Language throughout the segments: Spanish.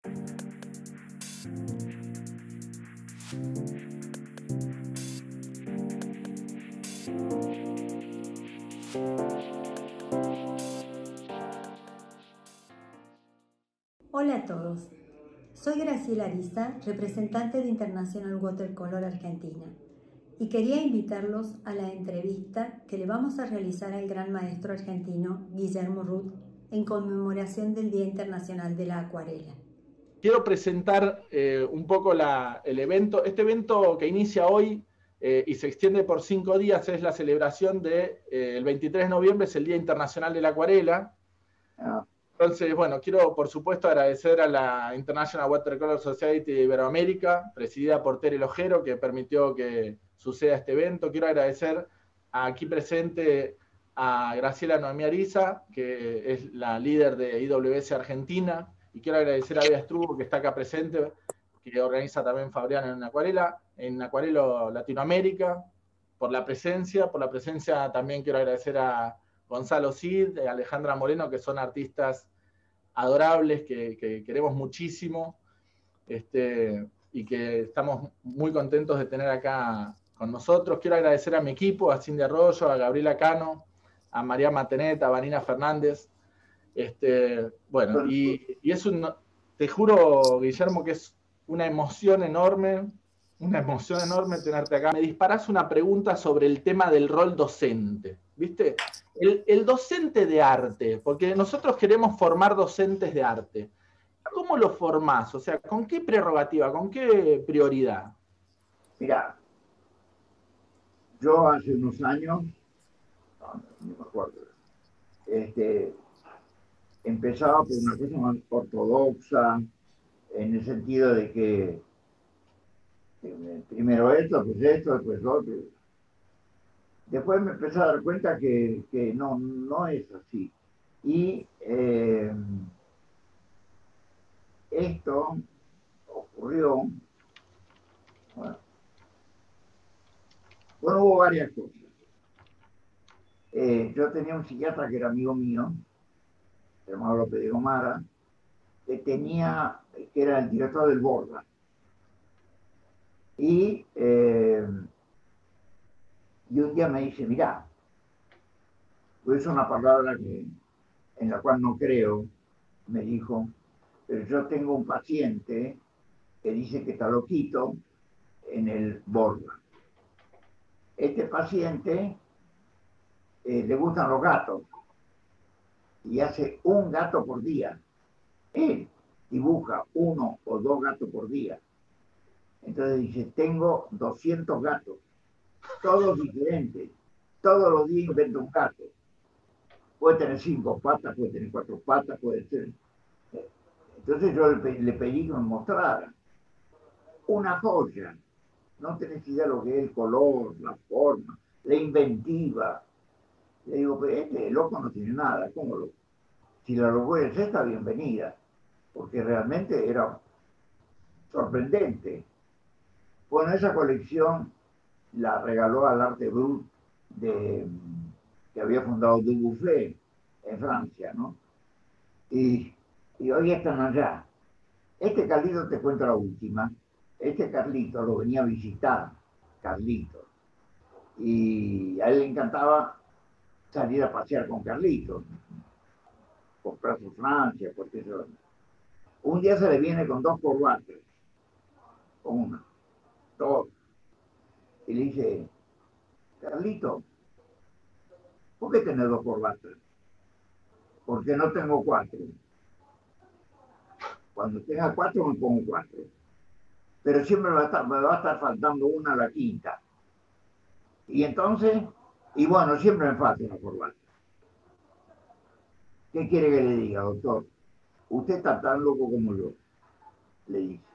Hola a todos, soy Graciela Ariza, representante de International Watercolor Argentina, y quería invitarlos a la entrevista que le vamos a realizar al gran maestro argentino Guillermo Ruth en conmemoración del Día Internacional de la Acuarela. Quiero presentar un poco el evento. Este evento que inicia hoy y se extiende por 5 días es la celebración del 23 de noviembre, es el Día Internacional de la Acuarela. Entonces, bueno, quiero por supuesto agradecer a la International Watercolor Society de Iberoamérica, presidida por Tere Lojero, que permitió que suceda este evento. Quiero agradecer aquí presente a Graciela Noemí Ariza, que es la líder de IWS Argentina, y quiero agradecer a Bea Strubo, que está acá presente, que organiza también Fabriana en Acuarelo Latinoamérica, por la presencia. Por la presencia también quiero agradecer a Gonzalo Cid, Alejandra Moreno, que son artistas adorables, que queremos muchísimo, y que estamos muy contentos de tener acá con nosotros. Quiero agradecer a mi equipo, a Cindy Arroyo, a Gabriela Cano, a María Matenet, a Vanina Fernández. Bueno, y te juro, Guillermo, que es una emoción enorme tenerte acá. Me disparás una pregunta sobre el tema del rol docente, ¿viste? El docente de arte, porque nosotros queremos formar docentes de arte. ¿Cómo lo formás? O sea, ¿con qué prerrogativa, con qué prioridad? Mira, yo hace unos años, no me acuerdo, empezaba por una cosa más ortodoxa, en el sentido de que primero esto, después lo otro. Después me empecé a dar cuenta que no es así. Y esto ocurrió, bueno, hubo varias cosas. Yo tenía un psiquiatra que era amigo mío, llamado López de Gomara, que era el director del Borda. Y un día me dice, mirá, es una palabra en la cual no creo, me dijo, pero yo tengo un paciente que dice que está loquito en el Borda. Este paciente le gustan los gatos y hace un gato por día. Él dibuja 1 o 2 gatos por día. Entonces dice, tengo 200 gatos, todos diferentes. Todos los días invento un gato. Puede tener 5 patas, puede tener 4 patas, puede ser. Entonces yo le pedí que me mostrara una joya. No tenés idea lo que es el color, la forma, la inventiva. Le digo, pero este loco no tiene nada, ¿cómo lo? Si la locura es esta, bienvenida, porque realmente era sorprendente. Bueno, esa colección la regaló al Arte Brut que había fundado Dubuffet en Francia, ¿no? Y hoy están allá. Este Carlito, te cuento la última, este Carlito lo venía a visitar, Carlito, y a él le encantaba salir a pasear con Carlito, comprar su Francia, porque eso. Un día se le viene con 2 corbatas, con una, 2, y le dice, Carlito, ¿por qué tenés 2 corbatas? Porque no tengo 4. Cuando tenga 4 me pongo 4. Pero siempre me va a estar faltando una a la quinta. Y entonces, y bueno, siempre me falta una corbata. ¿Qué quiere que le diga, doctor? Usted está tan loco como yo, le dice.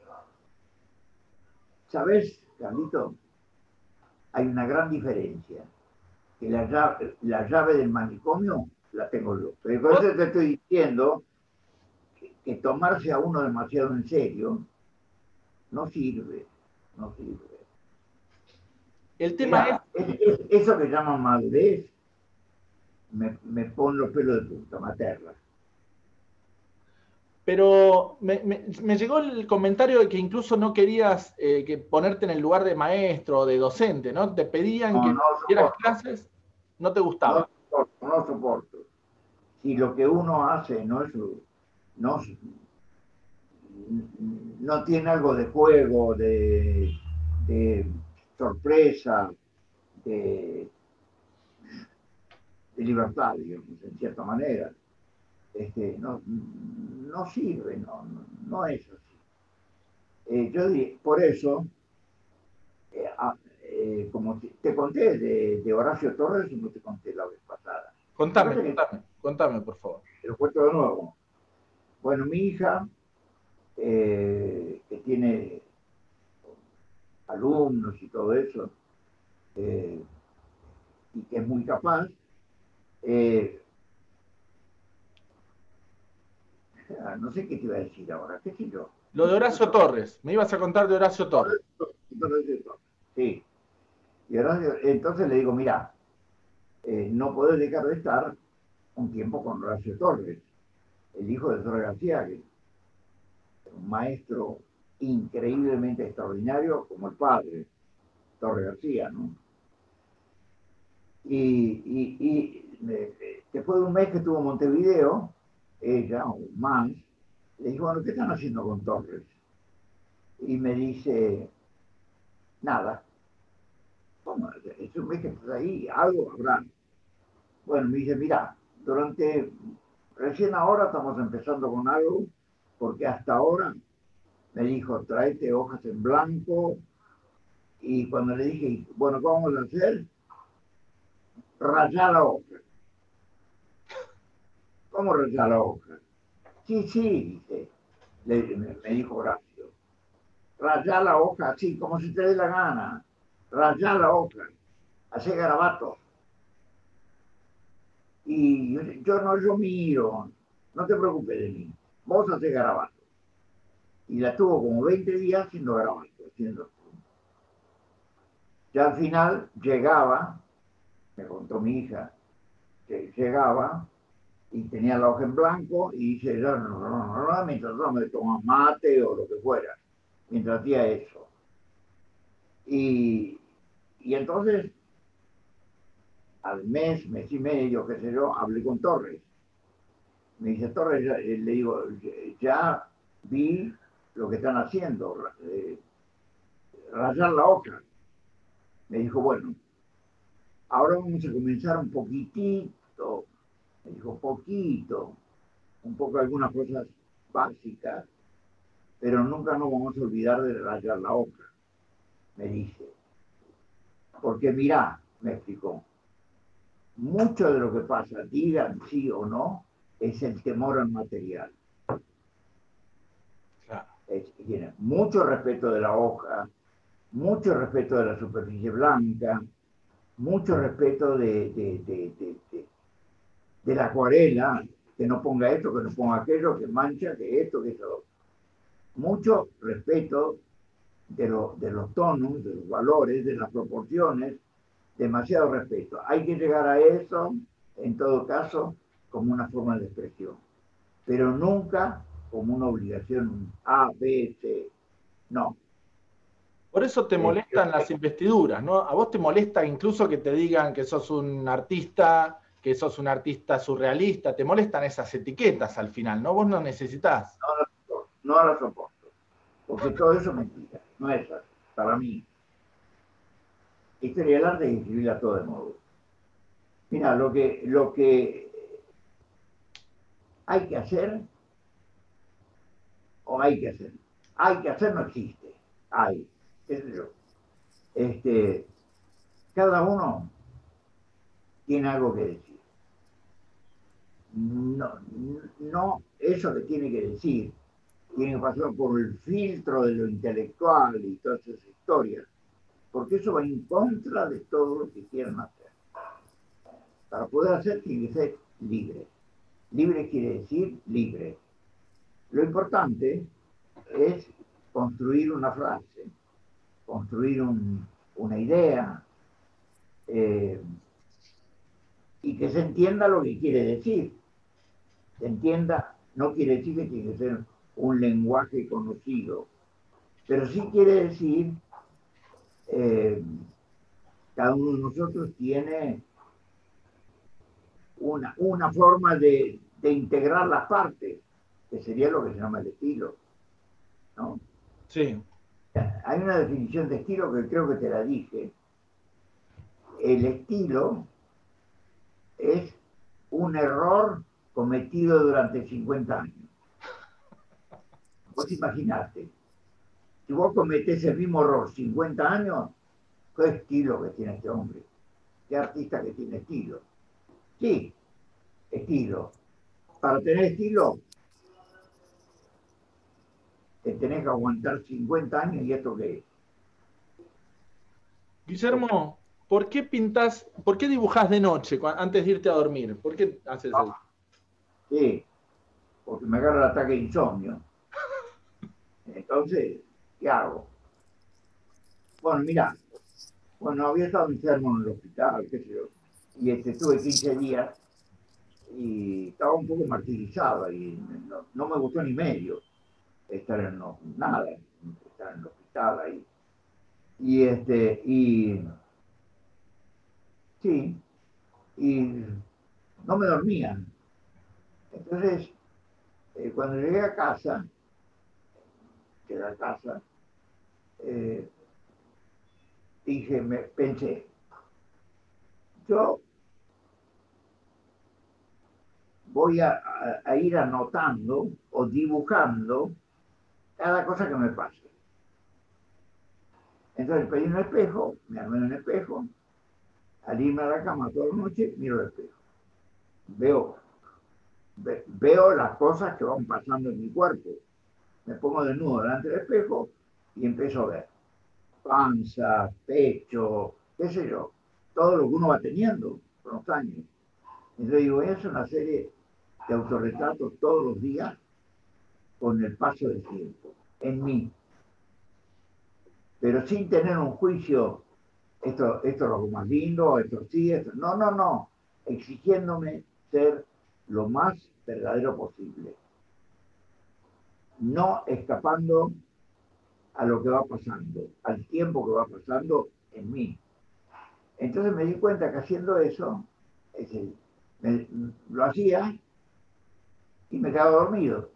¿Sabes, Carlito? Hay una gran diferencia. Que la llave del manicomio la tengo yo. Pero por eso te estoy diciendo que tomarse a uno demasiado en serio no sirve, no sirve. El tema eso que llaman madurez, me pone los pelos de punta, materna. Pero me llegó el comentario de que incluso no querías que ponerte en el lugar de maestro o de docente, ¿no? Te pedían No, que no dieras soporto, clases, no te no gustaba. soporto, no soporto. Si lo que uno hace no, no tiene algo de juego, de sorpresa, de, de libertad, digamos, en cierta manera, no sirve, no es así. Yo diría, por eso, eh, a- como te conté de Horacio Torres, no te conté la vez pasada. Contame, Fíjate que contame, contame, por favor. te lo cuento de nuevo. Bueno, mi hija, que tiene alumnos y todo eso, eh, y que es muy capaz, eh, no sé qué te iba a decir ahora, qué sé yo. Lo de Horacio Torres, me ibas a contar de Horacio Torres. Sí, y entonces le digo, mira, no puedes dejar de estar un tiempo con Horacio Torres, el hijo de Torres García, que es un maestro increíblemente extraordinario como el padre, Torres García, ¿no? Después de un mes que estuvo en Montevideo, ella o más, le dijo, bueno, ¿qué están haciendo con Torres? Y me dice, nada. ¿Cómo? Es un mes que estás ahí, algo habrá. Bueno, me dice, mira, recién ahora estamos empezando con algo, porque hasta ahora me dijo, tráete hojas en blanco, y cuando le dije, bueno, ¿qué vamos a hacer? Rayar la hoja. ¿Cómo rayar la hoja? Sí, sí, dice, me dijo Horacio. Rayar la hoja así, como si te dé la gana. Rayar la hoja, hacer garabatos. Y yo miro, no te preocupes de mí, vos haces garabatos. Y la tuvo como 20 días haciendo garabatos, haciendo. Ya al final llegaba, me contó mi hija, que llegaba y tenía la hoja en blanco y dice, no, mientras no me tomaba mate o lo que fuera, mientras hacía eso. Y, y entonces, al mes y medio, qué sé yo, hablé con Torres. Me dice, Torres, le digo, ya vi lo que están haciendo, rayar la hoja. Me dijo, bueno, ahora vamos a comenzar un poquitito, me dijo, poquito, un poco algunas cosas básicas, pero nunca nos vamos a olvidar de rayar la hoja, me dice. Porque mirá, me explicó, mucho de lo que pasa, digan sí o no, es el temor al material. Claro. Tiene mucho respeto de la hoja, mucho respeto de la superficie blanca, mucho respeto de la acuarela, que no ponga esto, que no ponga aquello, que mancha, que esto, que eso. Mucho respeto de los tonos, de los valores, de las proporciones, demasiado respeto. Hay que llegar a eso, en todo caso, como una forma de expresión, pero nunca como una obligación A, B, C. No. Por eso te molestan las investiduras, ¿no? A vos te molesta incluso que te digan que sos un artista, que sos un artista surrealista, te molestan esas etiquetas al final, ¿no? Vos no necesitas. No la soporto, porque todo eso es mentira, no es así, para mí. Historia del arte es escribirla todo de modo. Mira, lo que hay que hacer, o hay que hacer, hay que hacer no existe, hay, qué sé yo. Este, cada uno tiene algo que decir. No, no eso que tiene que decir, tiene que pasar por el filtro de lo intelectual y todas esas historias, porque eso va en contra de todo lo que quieran hacer. Para poder hacer tiene que ser libre. Libre quiere decir libre. Lo importante es construir una frase, construir una idea, eh, y que se entienda lo que quiere decir, se entienda no quiere decir que tiene que ser un lenguaje conocido, pero sí quiere decir, cada uno de nosotros tiene una forma de integrar las partes, que sería lo que se llama el estilo, ¿no? Sí. Hay una definición de estilo que creo que te la dije. El estilo es un error cometido durante 50 años. Vos imaginate, si vos cometés el mismo error 50 años, ¿qué estilo que tiene este hombre? ¿Qué artista que tiene estilo? Sí, estilo. Para tener estilo, te tenés que aguantar 50 años y esto qué es. Guillermo, ¿por qué pintás, por qué dibujás de noche antes de irte a dormir? ¿Por qué haces eso? Sí, porque me agarra el ataque de insomnio. Entonces, ¿qué hago? Bueno, mira, bueno, había estado enfermo en el hospital, qué sé yo, y estuve 15 días y estaba un poco martirizado y no me gustó ni medio estar en nada, estar en el hospital ahí. Y sí, y no me dormía. Entonces, cuando llegué a casa, eh, pensé, yo voy a ir anotando o dibujando cada cosa que me pase. Entonces pedí un espejo, me armé un espejo, al irme a la cama toda la noche, miro el espejo. Veo las cosas que van pasando en mi cuerpo. Me pongo desnudo delante del espejo y empiezo a ver panza, pecho, qué sé yo, todo lo que uno va teniendo con los años. Entonces digo, voy a hacer una serie de autorretratos todos los días con el paso del tiempo, en mí, pero sin tener un juicio, esto es lo más lindo, esto sí, esto. No, exigiéndome ser lo más verdadero posible, no escapando a lo que va pasando, al tiempo que va pasando en mí. Entonces me di cuenta que haciendo eso, lo hacía y me quedaba dormido.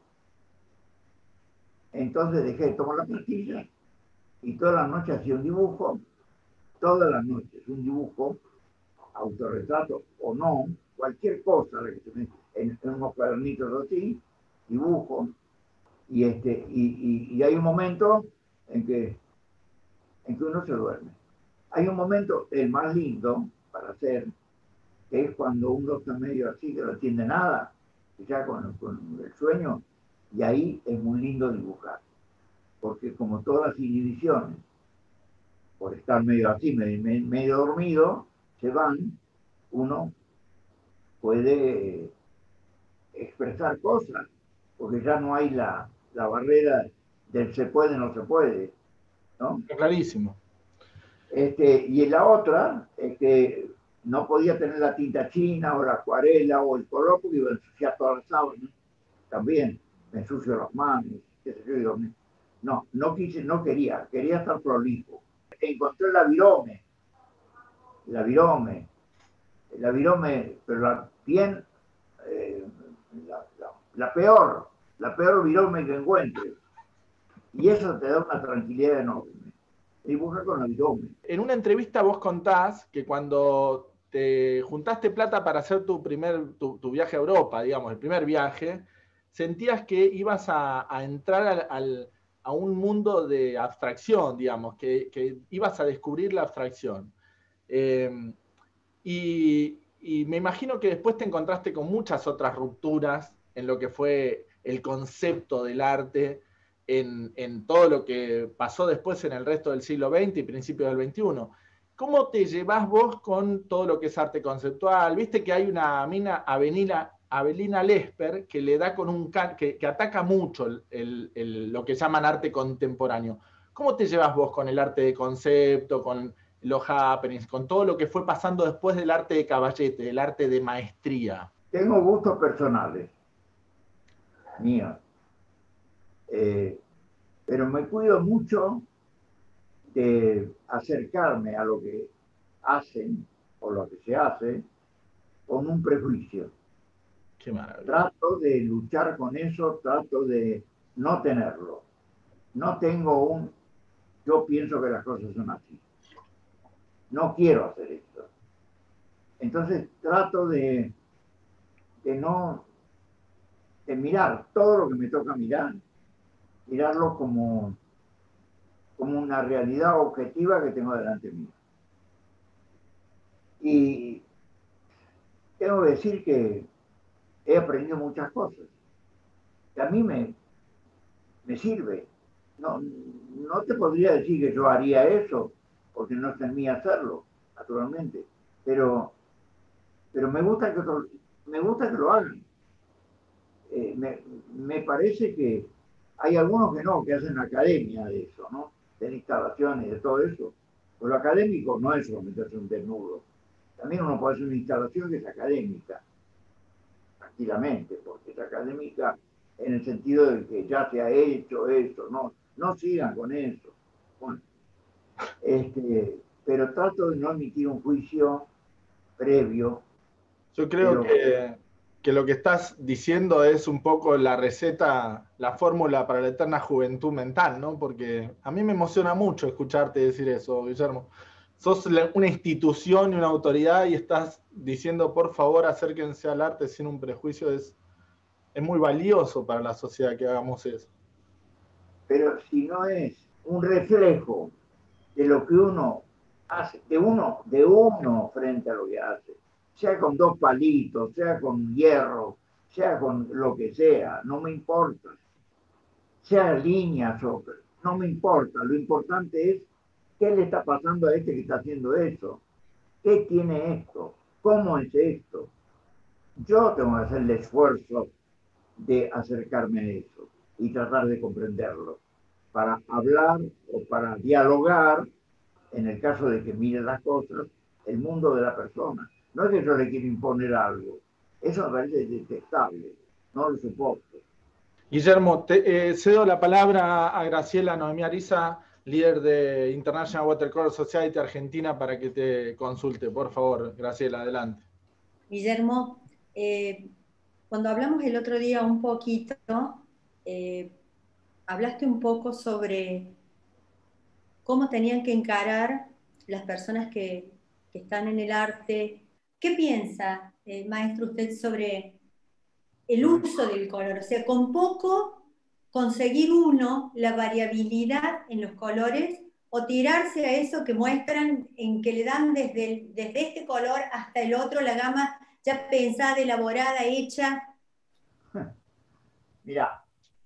Entonces dejé de tomar la pastilla y todas las noches hacía un dibujo, todas las noches un dibujo, autorretrato o no, cualquier cosa en unos cuadernitos así, dibujo, y hay un momento en que uno se duerme. Hay un momento, el más lindo para hacer, que es cuando uno está medio así, que no entiende nada, ya con el sueño, y ahí es muy lindo dibujar, porque como todas las inhibiciones, por estar medio así, medio dormido, se van, uno puede expresar cosas, porque ya no hay la barrera del se puede, no se puede, ¿no? Clarísimo. Y la otra es que no podía tener la tinta china o la acuarela o el color porque iba a ensuciar todas las sábanas. También me ensucio las manos, qué sé yo, digo, no quería estar prolijo. Encontré la virome, pero bien, eh, la, la peor, la peor virome que encuentre. Y eso te da una tranquilidad enorme. Dibuja con la virome. En una entrevista vos contás que cuando te juntaste plata para hacer tu viaje a Europa, digamos, el primer viaje, sentías que ibas a entrar a un mundo de abstracción, digamos, que ibas a descubrir la abstracción. Y me imagino que después te encontraste con muchas otras rupturas en lo que fue el concepto del arte, en todo lo que pasó después en el resto del siglo XX y principios del XXI. ¿Cómo te llevas vos con todo lo que es arte conceptual? Viste que hay una mina, Avelina Lesper, que le da con que ataca mucho lo que llaman arte contemporáneo. ¿Cómo te llevas vos con el arte de concepto, con los happenings, con todo lo que fue pasando después del arte de caballete, del arte de maestría? Tengo gustos personales. míos. Pero me cuido mucho de acercarme a lo que hacen o lo que se hace con un prejuicio. Qué maravilla. Trato de luchar con eso, trato de no tenerlo. No tengo yo pienso que las cosas son así. No quiero hacer esto. Entonces trato de mirar todo lo que me toca mirar, mirarlo como una realidad objetiva que tengo delante mío. Y tengo que decir que he aprendido muchas cosas, que a mí me sirve. No te podría decir que yo haría eso, porque no está en mí hacerlo, naturalmente, pero me gusta que lo hagan. Me parece que hay algunos que no, que hacen academia de eso, ¿no? De instalaciones y de todo eso. Pues lo académico no es solo meterse un desnudo. También uno puede hacer una instalación que es académica, tranquilamente, porque es académica en el sentido de que ya se ha hecho eso, no sigan con eso. Bueno, pero trato de no emitir un juicio previo. Yo creo que lo que estás diciendo es un poco la receta, la fórmula para la eterna juventud mental, ¿no? Porque a mí me emociona mucho escucharte decir eso, Guillermo. Sos una institución y una autoridad y estás diciendo, por favor, acérquense al arte sin un prejuicio. Es muy valioso para la sociedad que hagamos eso. Pero si no es un reflejo de lo que uno hace, de uno frente a lo que hace, sea con 2 palitos, sea con hierro, sea con lo que sea, no me importa, sea líneas o no me importa, lo importante es qué le está pasando a este que está haciendo eso, qué tiene esto, cómo es esto. Yo tengo que hacer el esfuerzo de acercarme a eso y tratar de comprenderlo para hablar o para dialogar, en el caso de que mire las cosas, el mundo de la persona. No es que yo le quiera imponer algo, eso me parece detestable, no lo soporto. Guillermo, cedo la palabra a Graciela Noemí Ariza, líder de International Watercolor Society Argentina, para que te consulte. Por favor, Graciela, adelante. Guillermo, cuando hablamos el otro día un poquito, hablaste un poco sobre cómo tenían que encarar las personas que están en el arte. ¿Qué piensa, maestro, usted sobre el uso del color? O sea, con poco conseguir uno la variabilidad en los colores o tirarse a eso que muestran en que le dan desde este color hasta el otro la gama ya pensada, elaborada, hecha. Mira,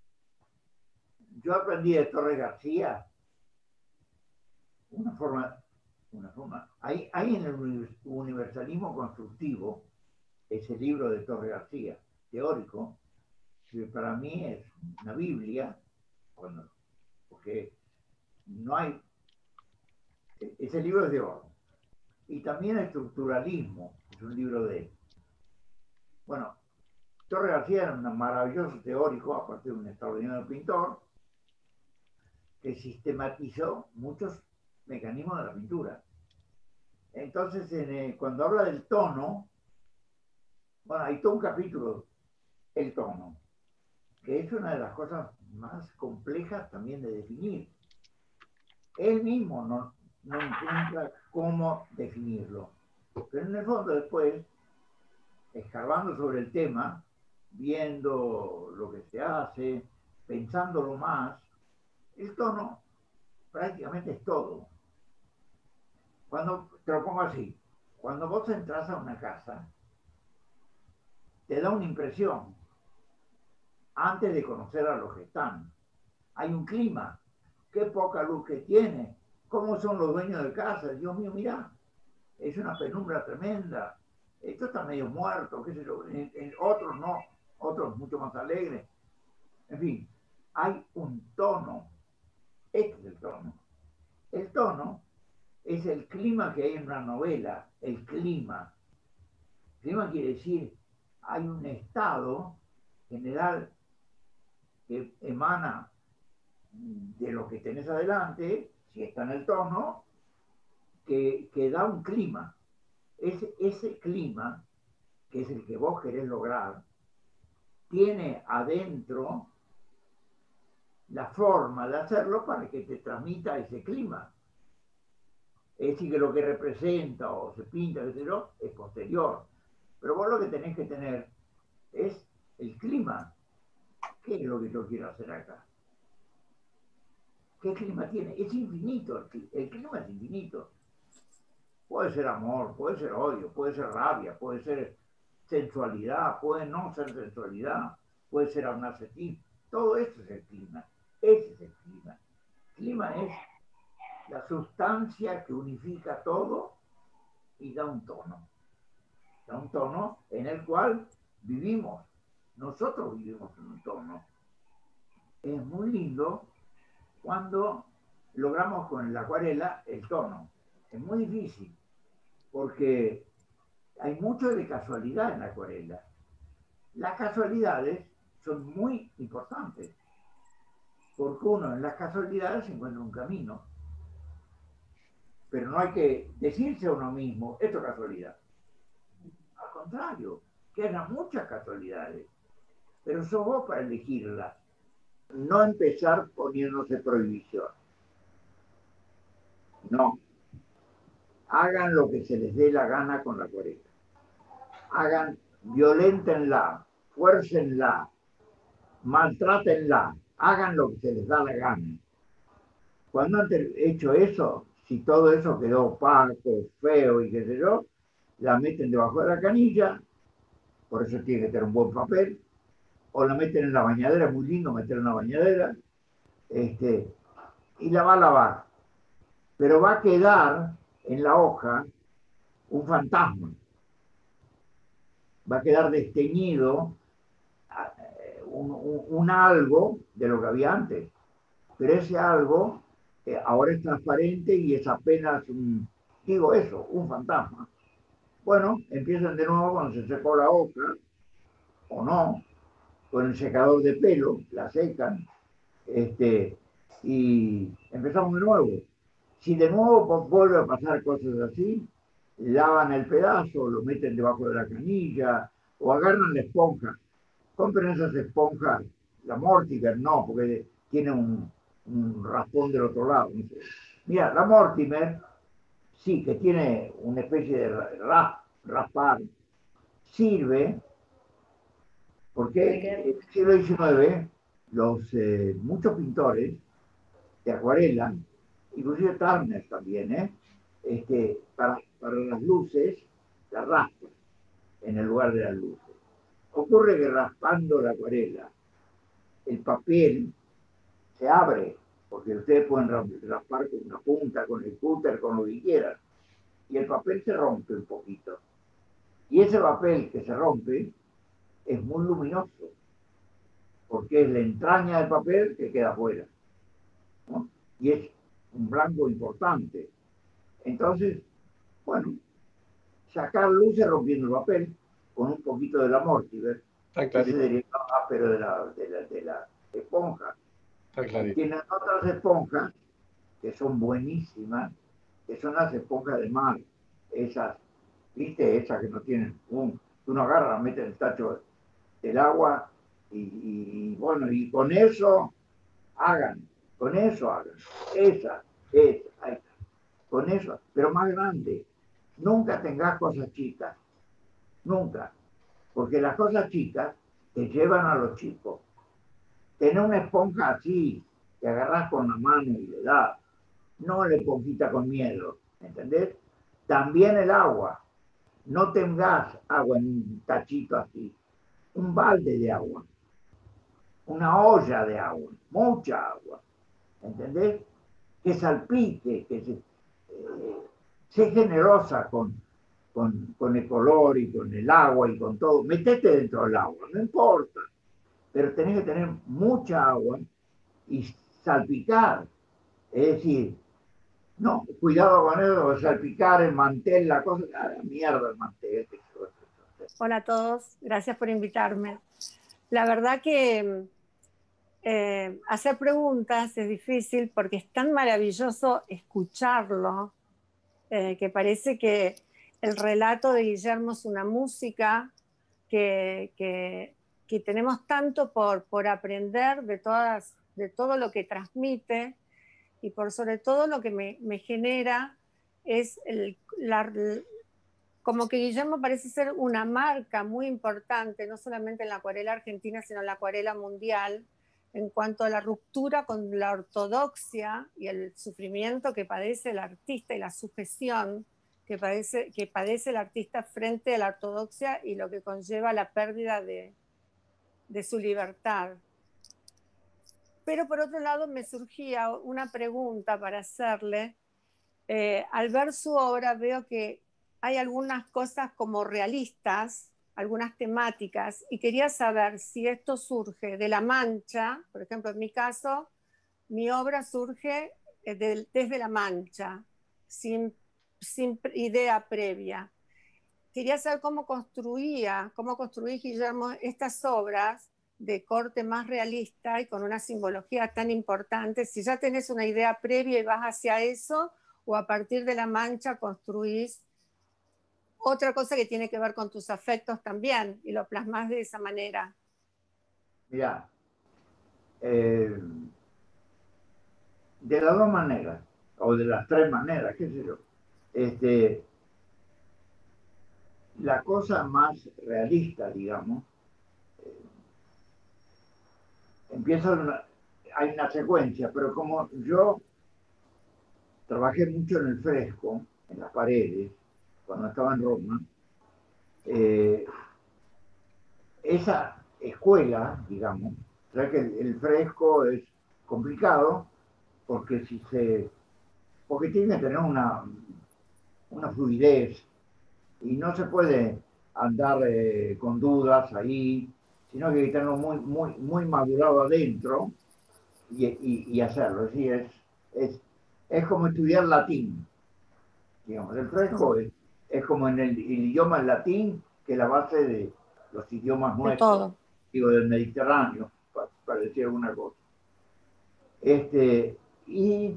yo aprendí de Torres García una forma, hay en el universalismo constructivo, ese libro de Torres García, teórico, que para mí es una Biblia, porque no hay, ese libro es de oro. Y también estructuralismo, es un libro de él. Bueno, Torres García era un maravilloso teórico, aparte de un extraordinario pintor, que sistematizó muchos mecanismos de la pintura. Entonces, cuando habla del tono, bueno, hay todo un capítulo, el tono, que es una de las cosas más complejas también de definir. Él mismo no encuentra cómo definirlo. Pero en el fondo después, escarbando sobre el tema, viendo lo que se hace, pensándolo más, el tono prácticamente es todo. Cuando, te lo pongo así, cuando vos entras a una casa, te da una impresión antes de conocer a los que están. Hay un clima, qué poca luz que tiene, cómo son los dueños de casa, Dios mío, mira, es una penumbra tremenda, esto está medio muerto, qué sé yo, otros no, otros mucho más alegres. En fin, hay un tono, este es el tono. El tono es el clima que hay en una novela, el clima. El clima quiere decir, hay un estado general que emana de lo que tenés adelante, si está en el tono, que da un clima. Ese clima, que es el que vos querés lograr, tiene adentro la forma de hacerlo para que te transmita ese clima. Es decir, que lo que representa o se pinta, qué sé yo, es posterior. Pero vos lo que tenés que tener es el clima. ¿Qué es lo que yo quiero hacer acá? ¿Qué clima tiene? Es infinito, el clima es infinito. Puede ser amor, puede ser odio, puede ser rabia, puede ser sensualidad, puede no ser sensualidad, puede ser narcisismo. Todo eso es el clima. Ese es el clima. El clima es la sustancia que unifica todo y da un tono. Da un tono en el cual vivimos. Nosotros vivimos en un tono. Es muy lindo cuando logramos con la acuarela el tono. Es muy difícil porque hay mucho de casualidad en la acuarela. Las casualidades son muy importantes porque uno en las casualidades encuentra un camino. Pero no hay que decirse a uno mismo, esto es casualidad. Al contrario, que haya muchas casualidades, pero sos vos para elegirlas. No empezar poniéndose prohibición. No. Hagan lo que se les dé la gana con la acuarela. Hagan, violéntenla, fuércenla, maltrátenla, hagan lo que se les da la gana. Cuando han hecho eso, si todo eso quedó opaco, feo y qué sé yo, la meten debajo de la canilla, por eso tiene que tener un buen papel, o la meten en la bañadera, es muy lindo meter en la bañadera, y la va a lavar. Pero va a quedar en la hoja un fantasma. Va a quedar desteñido un algo de lo que había antes. Pero ese algo ahora es transparente y es apenas un fantasma. Bueno, empiezan de nuevo cuando se secó la hoja, o no, con el secador de pelo, la secan, y empezamos de nuevo. Si de nuevo vuelve a pasar cosas así, lavan el pedazo, lo meten debajo de la canilla, o agarran la esponja. Compren esas esponjas, la Mortimer no, porque tiene un raspón del otro lado. No sé. Mira, la Mortimer, sí, que tiene una especie de raspar, sirve porque en el siglo XIX muchos pintores de acuarela, inclusive Turner también, para las luces, la raspa en el lugar de las luces. Ocurre que raspando la acuarela, el papel se abre, porque ustedes pueden raspar con una punta, con el cúter, con lo que quieran, y el papel se rompe un poquito. Y ese papel que se rompe es muy luminoso, porque es la entraña del papel que queda afuera, ¿no? Y es un blanco importante. Entonces, bueno, sacar luces rompiendo el papel con un poquito de la Mortimer, ese derivado áspero de la esponja. Tienen otras esponjas que son buenísimas, que son las esponjas de mar, esas, ¿viste? Esas que no tienen uno agarra, mete en el tacho del agua y bueno, y con eso hagan, esa, ahí, con eso, pero más grande. Nunca tengas cosas chicas, nunca, porque las cosas chicas te llevan a los chicos. Tener una esponja así, que agarras con la mano y le das, no la esponjita con miedo, ¿entendés? También el agua, no tengas agua en un tachito así, un balde de agua, una olla de agua, mucha agua, ¿entendés? Que salpique, sé generosa con el color y con el agua y con todo. Metete dentro del agua, no importa, pero tenés que tener mucha agua y salpicar. Es decir, no, cuidado con eso, salpicar el mantel, la cosa, la mierda el mantel. Hola a todos, gracias por invitarme. La verdad que hacer preguntas es difícil porque es tan maravilloso escucharlo, que parece que el relato de Guillermo es una música que tenemos tanto por aprender de todo lo que transmite, y por sobre todo lo que me genera es como que Guillermo parece ser una marca muy importante, no solamente en la acuarela argentina, sino en la acuarela mundial, en cuanto a la ruptura con la ortodoxia y el sufrimiento que padece el artista y la sujeción que padece el artista frente a la ortodoxia y lo que conlleva la pérdida de su libertad. Pero por otro lado me surgía una pregunta para hacerle. Al ver su obra veo que hay algunas cosas como realistas, algunas temáticas, y quería saber si esto surge de la mancha. Por ejemplo, en mi caso, mi obra surge desde la mancha, sin idea previa. Quería saber cómo construía Guillermo estas obras de corte más realista y con una simbología tan importante. Si ya tenés una idea previa y vas hacia eso, o a partir de la mancha construís otra cosa que tiene que ver con tus afectos también y lo plasmás de esa manera. Mira, de las dos maneras, o de las tres maneras, qué sé yo, la cosa más realista, digamos, hay una secuencia, pero como yo trabajé mucho en el fresco, en las paredes, cuando estaba en Roma, esa escuela, digamos, o sea que el fresco es complicado porque porque tiene que tener una fluidez y no se puede andar con dudas ahí, sino que hay que tenerlo muy madurado adentro y hacerlo. Es decir, es como estudiar latín. Digamos, el fresco es como en el idioma latín, que es la base de los idiomas nuestros, digo, del Mediterráneo, para decir alguna cosa. Y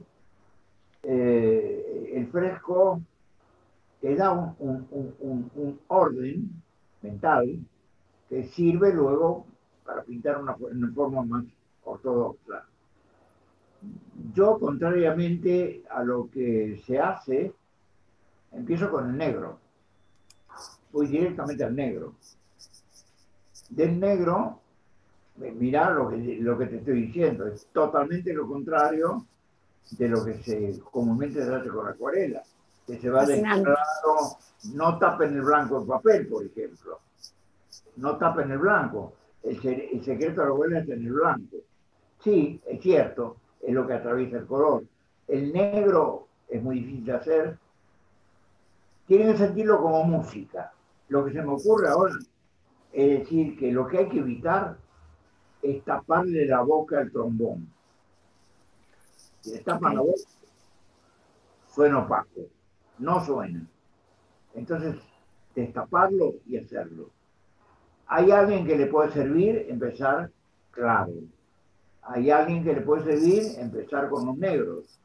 el fresco te da un orden mental que sirve luego para pintar una forma más ortodoxa. Yo, contrariamente a lo que se hace, empiezo con el negro. Voy directamente al negro. Del negro, mirá lo que te estoy diciendo, es totalmente lo contrario de lo que se comúnmente se hace con la acuarela, que se va del claro, no tapen el blanco el papel, por ejemplo. No tapen el blanco. El secreto de la acuarela es en el blanco. Sí, es cierto, es lo que atraviesa el color. El negro es muy difícil de hacer. Tienen que sentirlo como música. Lo que se me ocurre ahora es decir que lo que hay que evitar es taparle la boca al trombón. Si le tapan la boca, suena opaco, no suena. Entonces, destaparlo y hacerlo. Hay alguien que le puede servir empezar claro. Hay alguien que le puede servir empezar con los negros.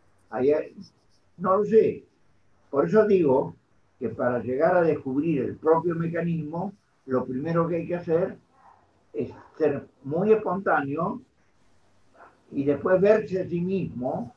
No lo sé. Por eso digo que para llegar a descubrir el propio mecanismo, lo primero que hay que hacer es ser muy espontáneo y después verse a sí mismo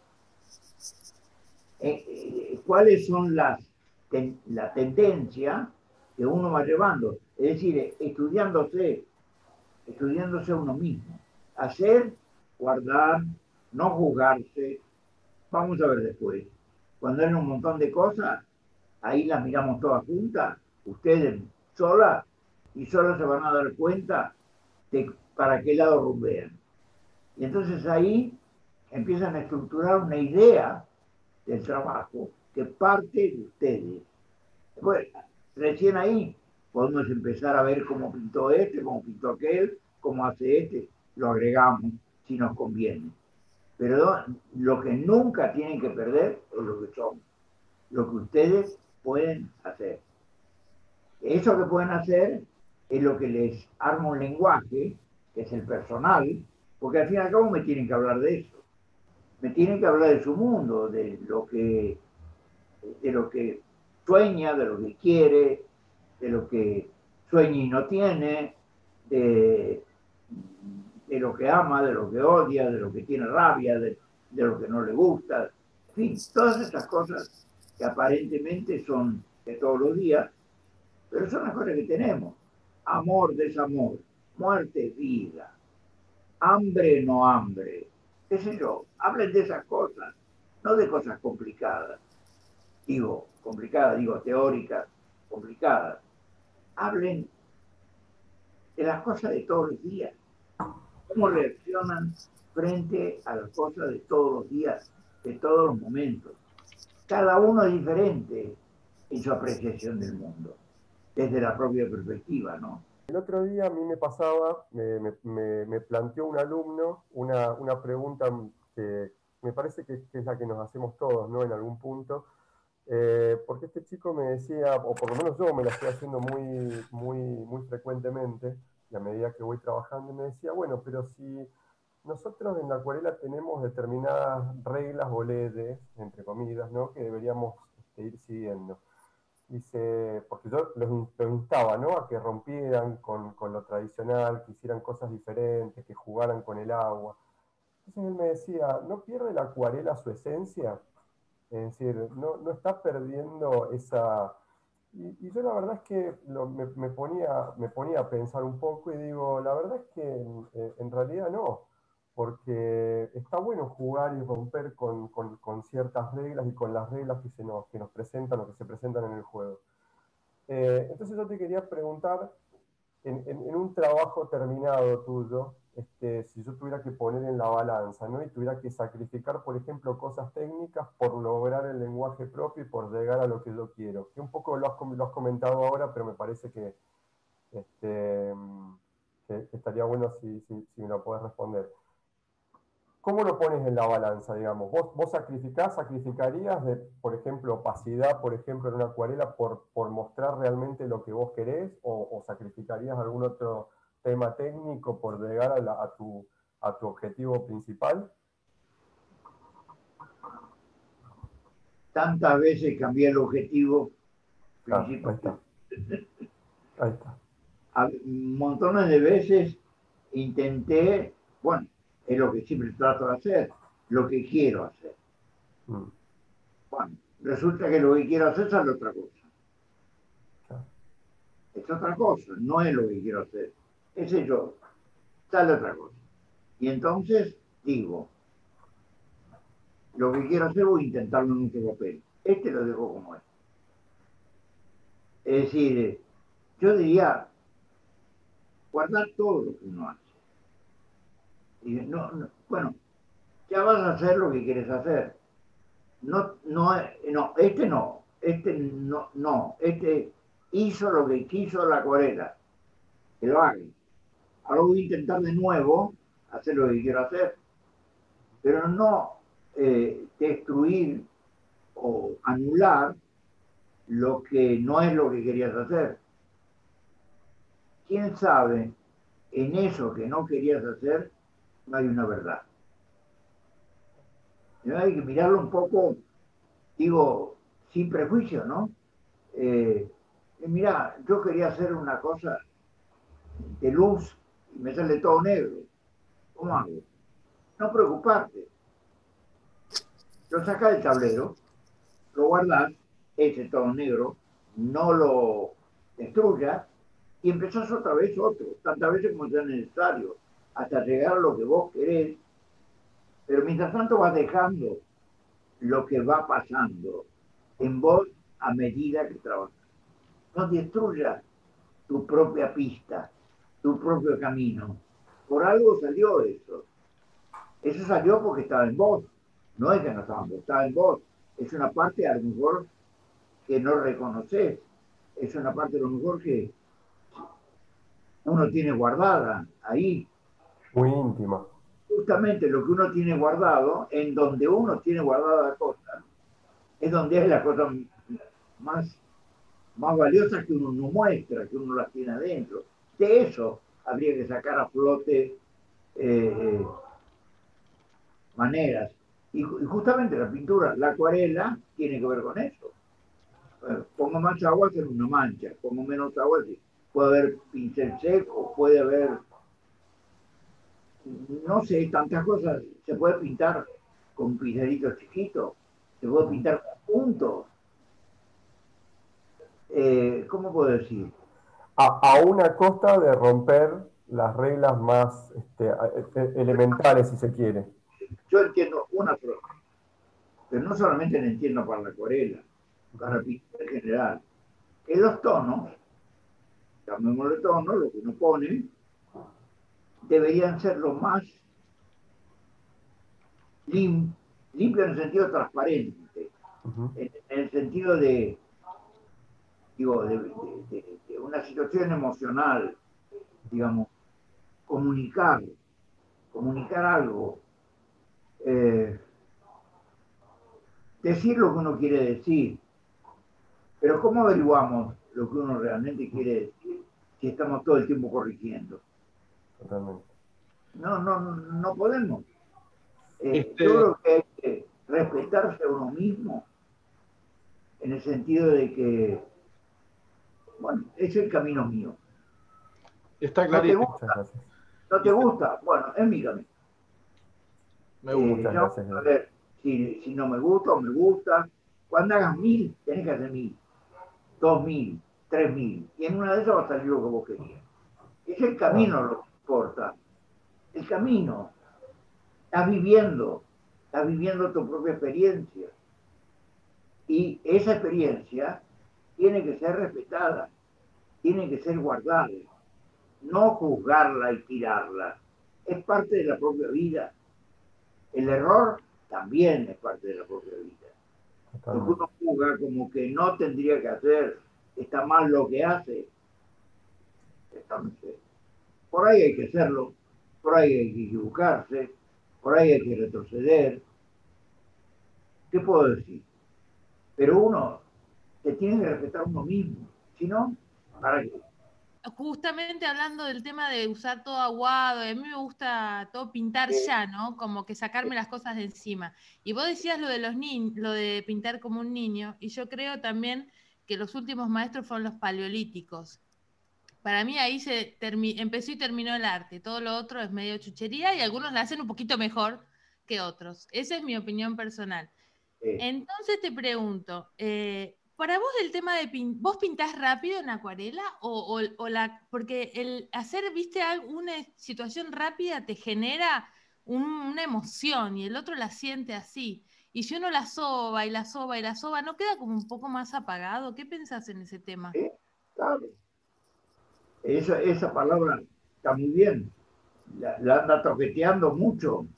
cuáles son la tendencia que uno va llevando. Es decir, estudiándose uno mismo. Hacer, guardar, no juzgarse. Vamos a ver después. Cuando hay un montón de cosas, ahí las miramos todas juntas, ustedes solas, y solas se van a dar cuenta de para qué lado rumbean. Y entonces ahí empiezan a estructurar una idea del trabajo que parte de ustedes. Después, recién ahí podemos empezar a ver cómo pintó cómo pintó aquel, cómo hace lo agregamos si nos conviene. Pero lo que nunca tienen que perder es lo que son, lo que ustedes pueden hacer. Eso que pueden hacer es lo que les arma un lenguaje, que es el personal, Porque al fin y al cabo me tienen que hablar de eso. Me tienen que hablar de su mundo, de lo que sueña, de lo que quiere, de lo que sueña y no tiene, de, de lo que ama, de lo que odia, de lo que tiene rabia, de lo que no le gusta. En fin, todas esas cosas que aparentemente son de todos los días, pero son las cosas que tenemos. Amor, desamor, muerte, vida, hambre, no hambre, qué sé yo. Hablen de esas cosas, no de cosas complicadas. Digo, complicadas, digo, teóricas, complicadas. Hablen de las cosas de todos los días. Cómo reaccionan frente a las cosas de todos los días, de todos los momentos. Cada uno es diferente en su apreciación del mundo, desde la propia perspectiva, ¿no? El otro día a mí me pasaba, me planteó un alumno una pregunta que me parece que es la que nos hacemos todos, ¿no? En algún punto, porque este chico me decía, o por lo menos yo me la estoy haciendo muy frecuentemente, y a medida que voy trabajando, me decía, bueno, pero si nosotros en la acuarela tenemos determinadas reglas o leyes, entre comillas, ¿no? Que deberíamos ir siguiendo. Dice, porque yo los instaba, ¿no? A que rompieran con lo tradicional, que hicieran cosas diferentes, que jugaran con el agua. Entonces él me decía, ¿no pierde la acuarela su esencia? Es decir, no está perdiendo esa... Y yo la verdad es que me ponía a pensar un poco y digo, la verdad es que en realidad no, porque está bueno jugar y romper con ciertas reglas y con las reglas que nos presentan o que se presentan en el juego. Entonces yo te quería preguntar, en un trabajo terminado tuyo, si yo tuviera que poner en la balanza, ¿no? Y tuviera que sacrificar, por ejemplo, cosas técnicas por lograr el lenguaje propio y por llegar a lo que yo quiero. Que un poco lo has comentado ahora, pero me parece que estaría bueno si me lo puedes responder. ¿Cómo lo pones en la balanza, digamos? ¿Vos sacrificarías, por ejemplo, opacidad, por ejemplo, en una acuarela por mostrar realmente lo que vos querés? ¿O sacrificarías algún otro tema técnico por llegar a tu objetivo principal? Tantas veces cambié el objetivo Ahí principal. está. Ahí está. Montones de veces intenté, bueno, es lo que siempre trato de hacer, lo que quiero hacer. Bueno, resulta que lo que quiero hacer sale otra cosa. Es otra cosa, no es lo que quiero hacer. Ese yo, sale otra cosa. Y entonces digo, lo que quiero hacer voy a intentarlo en otro papel. Lo dejo como es. Es decir, yo diría, guardar todo lo que uno hace. Y bueno, ya vas a hacer lo que quieres hacer. Este hizo lo que quiso la acuarela, que lo haga. Ahora voy a intentar de nuevo hacer lo que quiero hacer, pero no destruir o anular lo que no es lo que querías hacer. ¿Quién sabe? En eso que no querías hacer no hay una verdad. Hay que mirarlo un poco, digo, sin prejuicio, ¿no? Mira, yo quería hacer una cosa de luz y me sale todo negro. ¿Cómo hago? No preocuparte. Lo sacas del tablero, lo guardas, ese todo negro, no lo destruyas y empezás otra vez otro, tantas veces como sea necesario, hasta llegar a lo que vos querés. Pero mientras tanto vas dejando lo que va pasando en vos a medida que trabajas. No destruyas tu propia pista, tu propio camino. Por algo salió eso. Eso salió porque estaba en vos. No es que no estaba en vos, estaba en vos. Es una parte a lo mejor que no reconoces. Es una parte a lo mejor que uno tiene guardada ahí. Muy íntima. Justamente lo que uno tiene guardado, en donde uno tiene guardada la cosa, es donde es la cosa más valiosas que uno no muestra, que uno las tiene adentro. De eso habría que sacar a flote maneras. Y justamente la pintura, la acuarela, tiene que ver con eso. Pongo más agua, hacer una mancha. Pongo menos agua, sí. Puede haber pincel seco, puede haber, no sé, tantas cosas. Se puede pintar con pincelitos chiquitos, se puede pintar con puntos. ¿Cómo puedo decir? A una costa de romper las reglas más elementales, si se quiere. Yo entiendo una sola cosa, pero no solamente la entiendo para la acuarela, para la pintura en general. Que los tonos, llamémosle tonos, lo que uno pone, deberían ser lo más limpio en el sentido transparente, en el sentido de, digo, de una situación emocional, digamos, comunicar algo, decir lo que uno quiere decir. Pero ¿cómo averiguamos lo que uno realmente quiere decir si estamos todo el tiempo corrigiendo? Totalmente. No podemos. Yo creo que hay que respetarse a uno mismo en el sentido de que, bueno, es el camino mío. Está ¿No te clarísimo. gusta? ¿No te gusta? Bueno, es mi camino. Me gusta. Yo, a ver, si no me gusta o me gusta, cuando hagas 1000, tenés que hacer 1000, 2000, 3000, y en una de esas va a salir lo que vos querías. Es el camino lo que importa. El camino. Estás viviendo tu propia experiencia. Y esa experiencia tiene que ser respetada, tiene que ser guardada, no juzgarla y tirarla. Es parte de la propia vida. El error también es parte de la propia vida. Lo que uno juzga como que no tendría que hacer, está mal lo que hace. Entonces, por ahí hay que hacerlo, por ahí hay que equivocarse, por ahí hay que retroceder. ¿Qué puedo decir? Pero uno se tiene que respetar a uno mismo. Si no, ¿para qué? Justamente hablando del tema de usar todo aguado, a mí me gusta todo pintar ya, ¿no? Como que sacarme las cosas de encima. Y vos decías lo de los lo de pintar como un niño, y yo creo también que los últimos maestros fueron los paleolíticos. Para mí ahí empezó y terminó el arte. Todo lo otro es medio chuchería y algunos la hacen un poquito mejor que otros. Esa es mi opinión personal. Entonces te pregunto, para vos el tema de ¿vos pintás rápido en acuarela? Porque el hacer, viste, una situación rápida te genera una emoción y el otro la siente así. Y si uno la soba y la soba y la soba, ¿no queda como un poco más apagado? ¿Qué pensás en ese tema? Claro. Esa palabra está muy bien. La anda toqueteando mucho.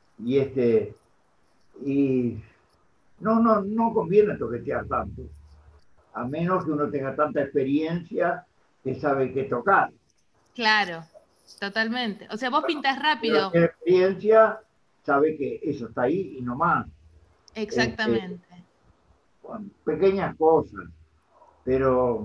Y no conviene toquetear tanto. A menos que uno tenga tanta experiencia que sabe qué tocar. Claro, totalmente. O sea, vos pintás rápido. Tiene experiencia, sabe que eso está ahí y no más. Exactamente. Con pequeñas cosas, pero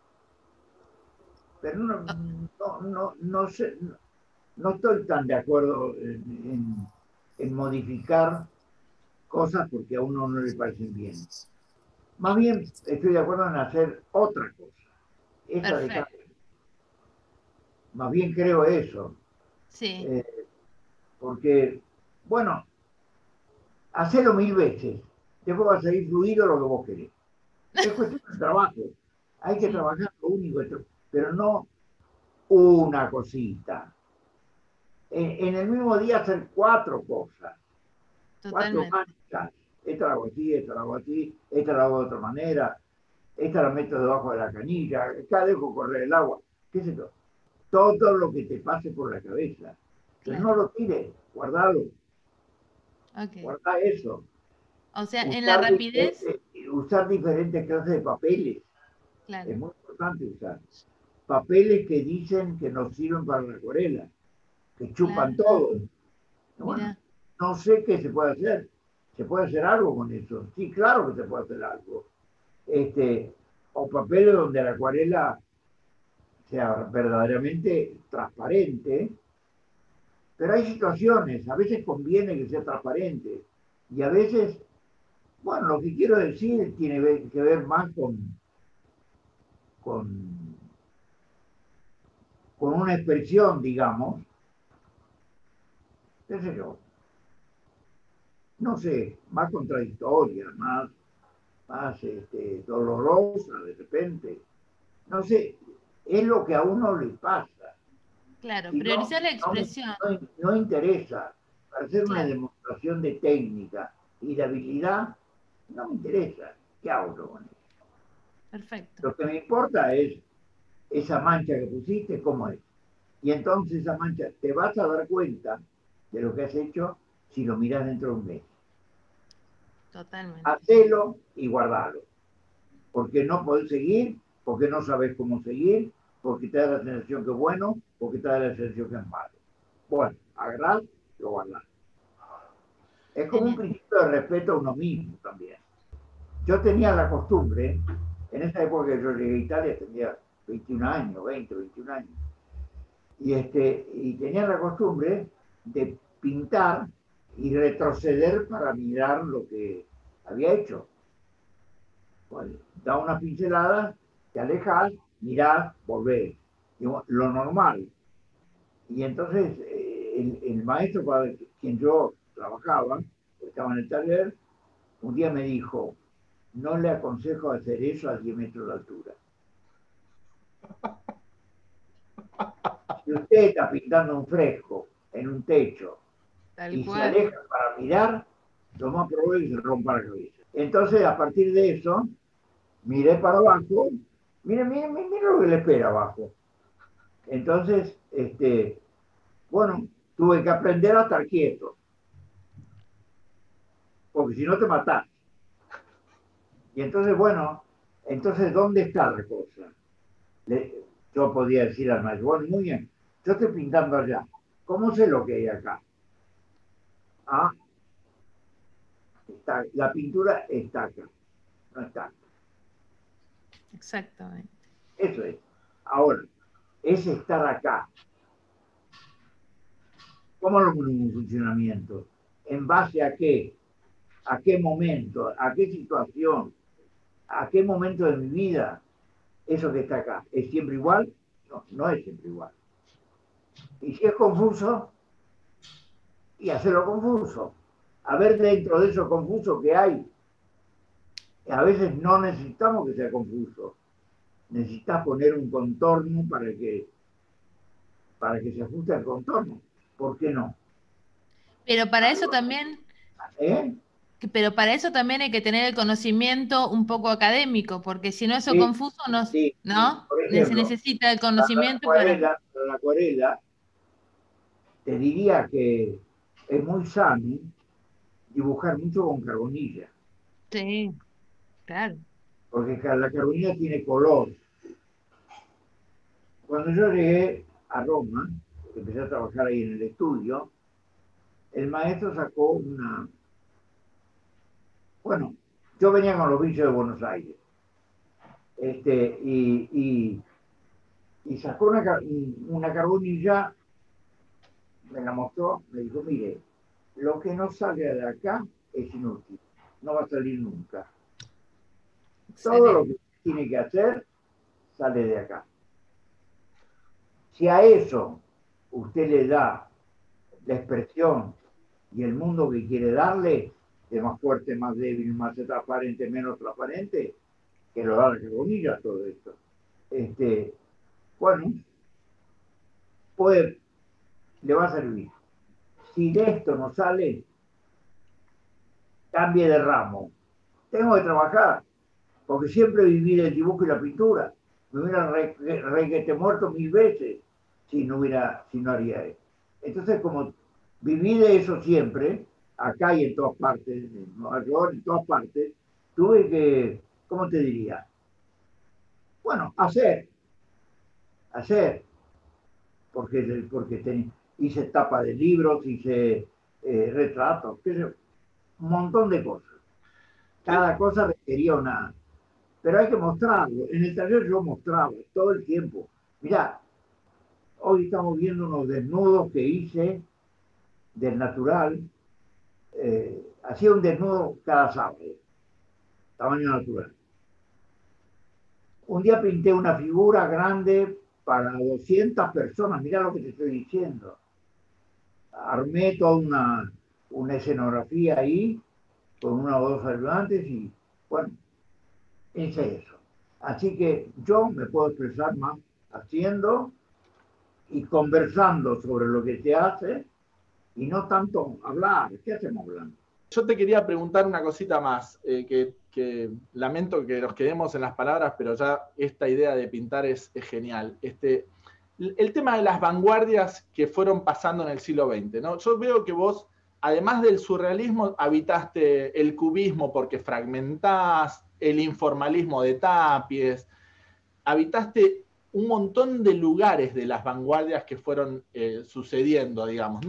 no sé, no estoy tan de acuerdo en modificar cosas porque a uno no le parecen bien. Más bien estoy de acuerdo en hacer otra cosa. Esa de cada. Más bien creo eso. Sí. Porque, bueno, hacelo 1000 veces. Después va a salir fluido lo que vos querés. Es cuestión de trabajo. Hay que trabajar lo único, pero no una cosita. En el mismo día hacer 4 cosas. Totalmente. 4 manchas. Esta la hago así, esta la hago así, esta la hago de otra manera, esta la meto debajo de la canilla, acá dejo correr el agua. ¿Qué es eso? Todo lo que te pase por la cabeza. Pero no lo tires, guardalo. Guarda eso. O sea, en la rapidez. Usar diferentes clases de papeles. Claro. Es muy importante usar. Papeles que dicen que nos sirven para la acuarela, que chupan todo. Bueno, no sé qué se puede hacer. ¿Se puede hacer algo con eso? Sí, claro que se puede hacer algo. O papeles donde la acuarela sea verdaderamente transparente Pero hay situaciones, a veces conviene que sea transparente y a veces, bueno, lo que quiero decir tiene que ver más con una expresión, digamos, qué sé yo, no sé, más contradictoria, más dolorosa de repente. No sé, es lo que a uno le pasa. Claro, Si priorizar la no, expresión. no interesa. Para hacer una Claro. demostración de técnica y de habilidad, no me interesa. ¿Qué hago yo con eso? Perfecto. Lo que me importa es esa mancha que pusiste, cómo es. Y entonces esa mancha, te vas a dar cuenta de lo que has hecho si lo miras dentro de un mes. Totalmente. Hacelo y guardalo. Porque no podés seguir, porque no sabes cómo seguir, porque te da la sensación que es bueno, porque te da la sensación que es malo. Bueno, agarrás, lo guardás. Es como un Genial. principio de respeto a uno mismo también. Yo tenía la costumbre, en esa época que yo llegué a Italia, tenía 21 años, 20, 21 años, y tenía la costumbre de pintar y retroceder para mirar lo que había hecho. Bueno, da una pincelada, te alejas, mirás, volvés. Digo, lo normal. Y entonces el maestro para quien yo trabajaba, estaba en el taller, un día me dijo, no le aconsejo hacer eso a 10 metros de altura. Si usted está pintando un fresco en un techo Tal y se cual. aleja para mirar, lo más probable es que se rompa la cabeza. Entonces, a partir de eso, miré para abajo, mire lo que le espera abajo. Entonces, bueno, tuve que aprender a estar quieto, porque si no te matás. Y entonces, bueno, entonces, ¿dónde está la cosa? Yo podía decir al maestro, bueno, muy bien, yo estoy pintando allá, ¿cómo sé lo que hay acá? Ah, la pintura está acá, no está acá. Exactamente. Eso es. Ahora, es estar acá. ¿Cómo lo ponemos en funcionamiento? ¿En base a qué? ¿A qué momento? ¿A qué situación? ¿A qué momento de mi vida eso que está acá? ¿Es siempre igual? No, no es siempre igual. Y si es confuso, y hacerlo confuso. A ver dentro de eso confuso que hay. A veces no necesitamos que sea confuso. Necesitas poner un contorno para que se ajuste al contorno. ¿Por qué no? Pero para eso también, ¿Eh? pero para eso también hay que tener el conocimiento un poco académico, porque si no eso Sí, confuso no, sí. ¿no? Por Se ejemplo, necesita el para conocimiento para. la acuarela, te diría que es muy sano dibujar mucho con carbonilla, Sí, claro. porque la carbonilla tiene color. Cuando yo llegué a Roma, empecé a trabajar ahí en el estudio, el maestro sacó bueno, yo venía con los bichos de Buenos Aires, y sacó una carbonilla, me la mostró, me dijo, mire, lo que no salga de acá es inútil, no va a salir nunca. Todo lo Excelente. que tiene que hacer sale de acá. Si a eso usted le da la expresión y el mundo que quiere darle, de más fuerte, más débil, más transparente, menos transparente, que lo da la carbonilla todo esto. Bueno, le va a servir. Si de esto no sale, cambie de ramo. Tengo que trabajar, porque siempre viví del dibujo y la pintura. Me hubiera requete muerto 1000 veces si no haría eso. Entonces, como viví de eso siempre, acá y en todas partes, en Nueva York, en todas partes, tuve que, ¿cómo te diría? Bueno, hacer, porque hice tapa de libros, hice retratos, un montón de cosas. Cada cosa requería una. Pero hay que mostrarlo. En el taller yo mostraba todo el tiempo. Mirá, hoy estamos viendo unos desnudos que hice del natural, hacía un desnudo cada sábado, tamaño natural. Un día pinté una figura grande para 200 personas, mirá lo que te estoy diciendo. Armé toda una escenografía ahí, con una o dos ayudantes, y bueno, hice eso. Así que yo me puedo expresar más haciendo y conversando sobre lo que se hace, y no tanto hablar. ¿Qué hacemos hablando? Yo te quería preguntar una cosita más, que lamento que nos quedemos en las palabras, pero ya esta idea de pintar es genial. El tema de las vanguardias que fueron pasando en el siglo XX, ¿no? Yo veo que vos, además del surrealismo, habitaste el cubismo porque fragmentás, el informalismo de Tapies, habitaste un montón de lugares de las vanguardias que fueron sucediendo, digamos.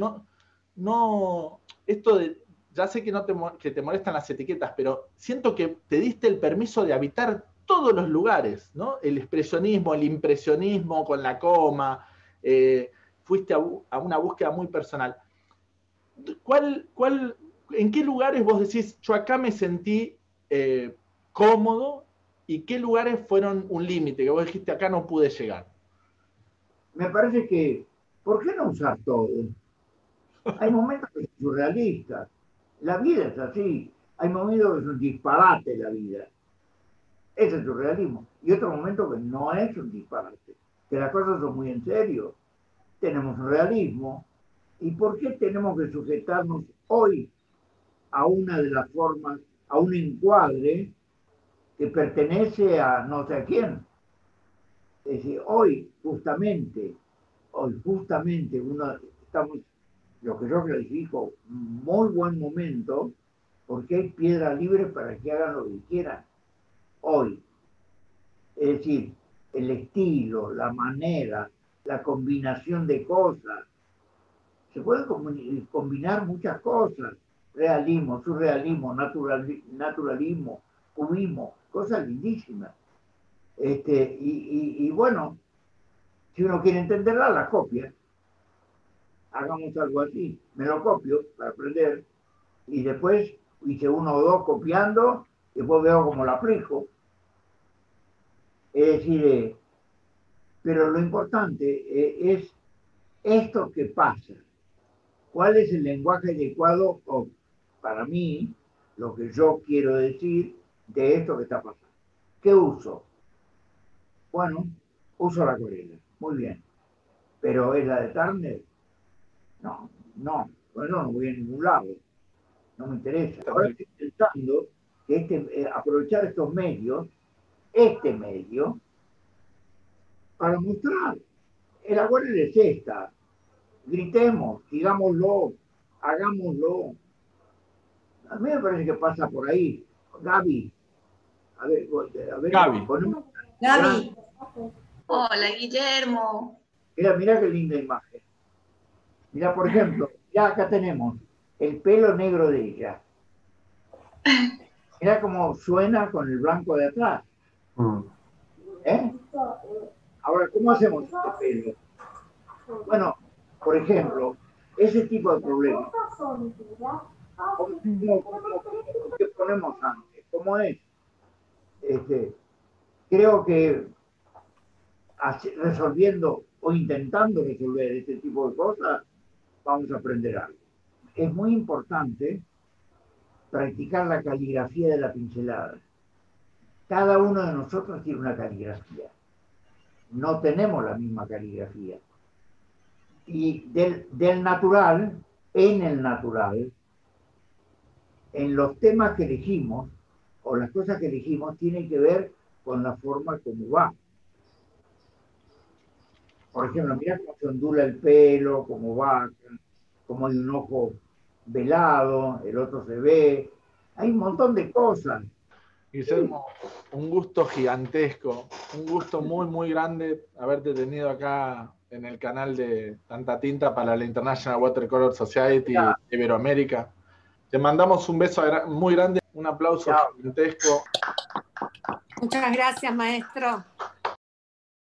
Esto de, ya sé que te molestan las etiquetas, pero siento que te diste el permiso de habitar todos los lugares, ¿no? El expresionismo, el impresionismo con la coma, fuiste a una búsqueda muy personal. ¿En qué lugares vos decís, yo acá me sentí cómodo, y qué lugares fueron un límite, que vos dijiste, acá no pude llegar? Me parece que, ¿por qué no usar todo? Hay momentos que son surrealistas. La vida es así. Hay momentos que es un disparate la vida. Ese es surrealismo. Y otro momento que no es un disparate, que las cosas son muy en serio. Tenemos un realismo. ¿Y por qué tenemos que sujetarnos hoy a una de las formas, a un encuadre que pertenece a no sé a quién? Es decir, hoy justamente, estamos, lo que yo clasifico, muy buen momento, porque hay piedra libre para que hagan lo que quieran hoy. Es decir, el estilo, la manera, la combinación de cosas. Se pueden combinar muchas cosas. Realismo, surrealismo, naturalismo, cubismo, cosas lindísimas. Y bueno, si uno quiere entenderla, la copia. Hagamos algo así. Me lo copio para aprender, y después hice uno o dos copiando, y después veo cómo lo aplico. Es decir, pero lo importante es esto que pasa. ¿Cuál es el lenguaje adecuado, o para mí, lo que yo quiero decir de esto que está pasando? ¿Qué uso? Bueno, uso la acuarela, muy bien. ¿Pero es la de Turner? No, bueno, no voy a ningún lado. No me interesa. Ahora estoy pensando que aprovechar estos medios, este medio, para mostrar. El acuarela es esta. Gritemos, digámoslo, hagámoslo. A mí me parece que pasa por ahí. Gaby. A ver, Gaby. Gaby. Hola, Guillermo. Mira qué linda imagen. Mira, por ejemplo, ya acá tenemos el pelo negro de ella. Mira cómo suena con el blanco de atrás. Ahora, ¿cómo hacemos este pelo? Bueno, por ejemplo, ese tipo de problemas. ¿Qué ponemos antes? ¿Cómo es? Creo que resolviendo o intentando resolver este tipo de cosas, vamos a aprender algo. Es muy importante practicar la caligrafía de la pincelada. Cada uno de nosotros tiene una caligrafía. No tenemos la misma caligrafía. Y del natural, en el natural, en los temas que elegimos, o las cosas que elegimos, tienen que ver con la forma como va. Por ejemplo, mira cómo se ondula el pelo, cómo va, cómo hay un ojo velado, el otro se ve. Hay un montón de cosas. Guillermo, un gusto gigantesco, un gusto muy, muy grande haberte tenido acá en el canal de Tanta Tinta para la International Watercolor Society de Iberoamérica. Te mandamos un beso muy grande, un aplauso gigantesco. Muchas gracias, maestro.